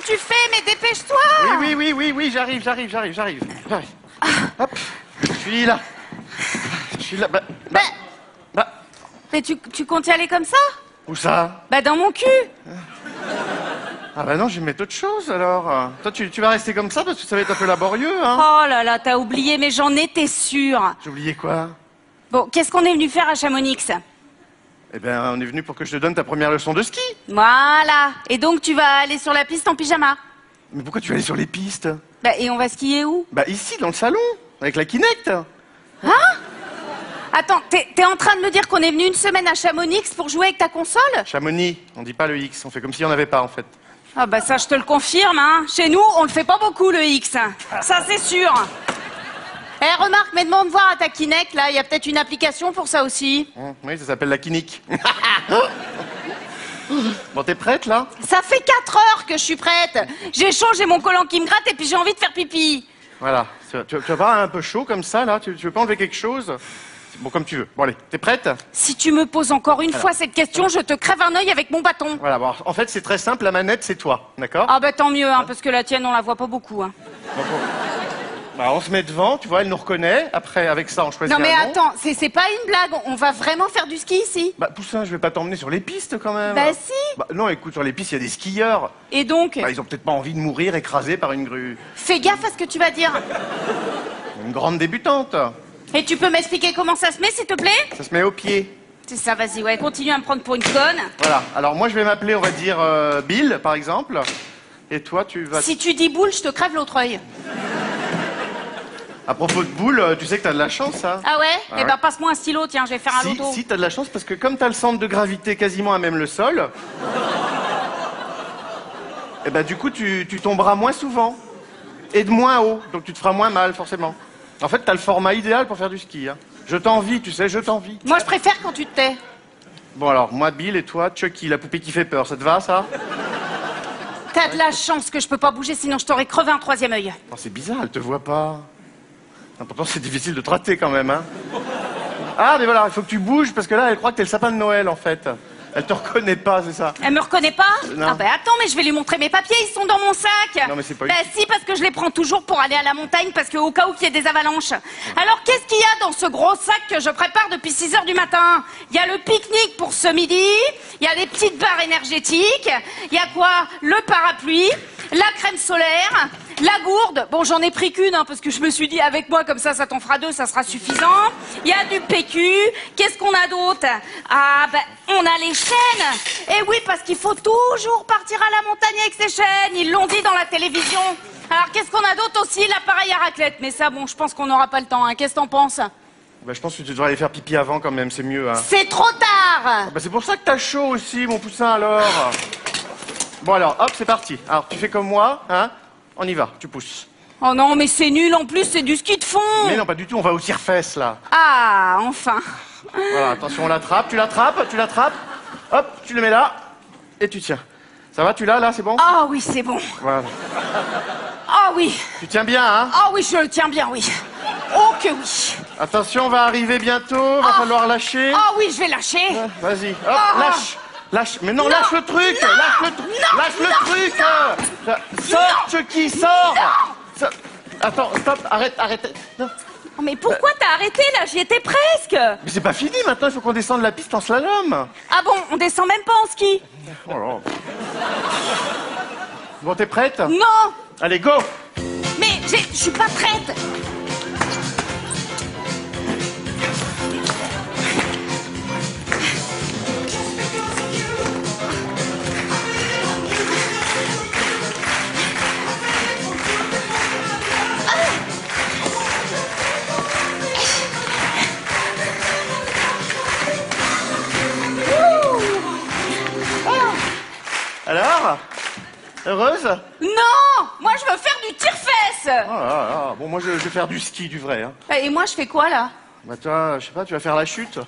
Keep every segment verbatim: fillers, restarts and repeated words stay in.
tu fais, mais dépêche-toi. Oui, oui, oui, oui, oui, j'arrive, j'arrive, j'arrive, j'arrive, j'arrive. Hop, je suis là. Je suis là, bah... bah, bah. Mais tu, tu comptes y aller comme ça? Où ça? Bah dans mon cul. Ah bah non, je vais mettre autre chose, alors. Toi, tu, tu vas rester comme ça, parce que ça va être un peu laborieux, hein. Oh là là, t'as oublié, mais j'en étais sûre. J'ai oublié quoi? Bon, qu'est-ce qu'on est venu faire à Chamonix? Eh ben, on est venu pour que je te donne ta première leçon de ski. Voilà. Et donc, tu vas aller sur la piste en pyjama. Mais pourquoi tu vas aller sur les pistes? Bah, et on va skier où? Bah ici, dans le salon, avec la Kinect. Hein? Attends, t'es, t'es en train de me dire qu'on est venu une semaine à Chamonix pour jouer avec ta console? Chamonix, on dit pas le X, on fait comme s'il n'y en avait pas, en fait. Ah bah ça, je te le confirme, hein. Chez nous, on le fait pas beaucoup, le X. Ça, c'est sûr. Eh, remarque, mais demande voir à ta Kinect, là, il y a peut-être une application pour ça aussi. Mmh, oui, ça s'appelle la Kinique. Bon, t'es prête, là? Ça fait quatre heures que je suis prête. J'ai chaud, j'ai mon collant qui me gratte et puis j'ai envie de faire pipi. Voilà. Tu, tu, tu vas pas un peu chaud comme ça, là? Tu, tu veux pas enlever quelque chose? Bon, comme tu veux. Bon, allez, t'es prête? Si tu me poses encore une fois cette question, je te crève un œil avec mon bâton. Voilà, bon, en fait, c'est très simple, la manette, c'est toi, d'accord? Ah bah tant mieux, hein, parce que la tienne, on la voit pas beaucoup. Hein. Donc, on... Bah, on se met devant, tu vois, elle nous reconnaît. Après, avec ça, on choisit Non mais un nom. attends, c'est, c'est pas une blague, on va vraiment faire du ski ici? Bah, Poussin, je vais pas t'emmener sur les pistes, quand même. Bah si. Bah, non, écoute, sur les pistes, il y a des skieurs. Et donc? Bah, ils ont peut-être pas envie de mourir écrasés par une grue. Fais gaffe à ce que tu vas dire. Une grande débutante. Et tu peux m'expliquer comment ça se met, s'il te plaît? Ça se met au pied. C'est ça, vas-y, ouais, continue à me prendre pour une conne. Voilà. Alors, moi, je vais m'appeler, on va dire, euh, Bill, par exemple. Et toi, tu vas... Si tu dis boule, je te crève l'autre œil. À propos de boule, euh, tu sais que t'as de la chance, hein? Ah ouais? Ah Eh ouais. ben passe-moi un stylo, tiens, je vais faire un Si, loto. si, t'as de la chance, parce que comme t'as le centre de gravité quasiment à même le sol... Et ben, du coup, tu, tu tomberas moins souvent. Et de moins haut. Donc, tu te feras moins mal, forcément. En fait, t'as le format idéal pour faire du ski, hein. Je t'envie, tu sais, je t'envie. Moi, je préfère quand tu te tais. Bon, alors, moi, Bill, et toi, Chucky, la poupée qui fait peur, ça te va, ça? T'as de la chance que je peux pas bouger, sinon je t'aurais crevé un troisième œil. Oh, c'est bizarre, elle te voit pas. Ah, pourtant, c'est difficile de te rater, quand même, hein. Ah, mais voilà, il faut que tu bouges, parce que là, elle croit que t'es le sapin de Noël, en fait. Elle te reconnaît pas, c'est ça. Elle me reconnaît pas? Non. Ah bah attends, mais je vais lui montrer mes papiers, ils sont dans mon sac. Non, mais c'est pas Bah utile. si, parce que je les prends toujours pour aller à la montagne, parce qu'au cas où il y ait des avalanches. Alors qu'est-ce qu'il y a dans ce gros sac que je prépare depuis six heures du matin? Il y a le pique-nique pour ce midi, il y a des petites barres énergétiques, il y a quoi? Le parapluie, la crème solaire, la gourde. Bon, j'en ai pris qu'une, hein, parce que je me suis dit, avec moi, comme ça, ça t'en fera deux, ça sera suffisant. Il y a du P Q. Qu'est-ce qu'on a d'autre? Ah, ben, on a les chaînes. Et oui, parce qu'il faut toujours partir à la montagne avec ses chaînes. Ils l'ont dit dans la télévision. Alors, qu'est-ce qu'on a d'autre aussi? L'appareil à raclette. Mais ça, bon, je pense qu'on n'aura pas le temps, hein. Qu'est-ce que t'en penses? Bah, je pense que tu devrais aller faire pipi avant, quand même, c'est mieux, hein. C'est trop tard. Bah, c'est pour ça que t'as chaud aussi, mon poussin, alors. Bon, alors, hop, c'est parti. Alors, tu fais comme moi, hein. On y va, tu pousses. Oh non, mais c'est nul, en plus, c'est du ski de fond. Mais non, pas du tout, on va au tire-fesse, là. Ah, enfin. Voilà, attention, on l'attrape, tu l'attrapes, tu l'attrapes. Hop, tu le mets là, et tu tiens. Ça va, tu l'as, là, c'est bon? Ah oui, c'est bon. Voilà. Ah oui. Tu tiens bien, hein? Ah oui, je le tiens bien, oui. Oh que oui. Attention, on va arriver bientôt, va Ah. falloir lâcher. Ah oui, je vais lâcher. Vas-y, hop, Ah. lâche. Lâche, mais non, Non. lâche le truc, Non. lâche le truc, Non. lâche le Non. truc. Non. euh. Sors, Chucky, sors. Sors. Attends, stop, arrête, arrête. Non. Oh, mais pourquoi t'as arrêté là? J'y étais presque. Mais c'est pas fini maintenant, il faut qu'on descende la piste en slalom. Ah bon, on descend même pas en ski? Oh là. Bon, t'es prête? Non. Allez, go. Mais j'ai- je suis pas prête. Alors? Heureuse? Non. Moi, je veux faire du tire-fesse. Oh là là. Bon, moi, je, je vais faire du ski, du vrai, hein. Et moi, je fais quoi là? Bah, toi, je sais pas, tu vas faire la chute.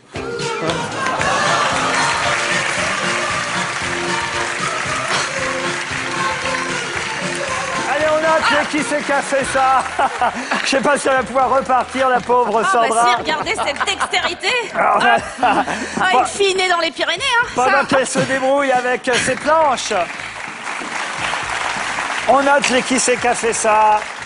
Allez, on a qui c'est qui a fait ça? Je sais pas si elle va pouvoir repartir, la pauvre Ah bah Sandra. si, regardez cette dextérité. Alors, Ah, ah, une fille née dans les Pyrénées, hein. pendant Ça. qu'elle se débrouille avec ses planches. On note les qui c'est qui a fait ça.